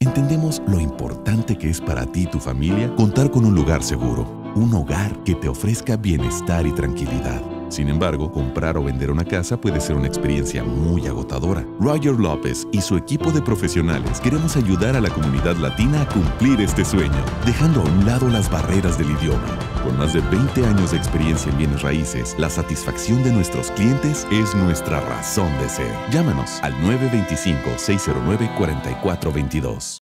Entendemos lo importante que es para ti y tu familia contar con un lugar seguro, un hogar que te ofrezca bienestar y tranquilidad. Sin embargo, comprar o vender una casa puede ser una experiencia muy agotadora. Roger López y su equipo de profesionales queremos ayudar a la comunidad latina a cumplir este sueño, dejando a un lado las barreras del idioma. Con más de 20 años de experiencia en bienes raíces, la satisfacción de nuestros clientes es nuestra razón de ser. Llámanos al 925-609-4422.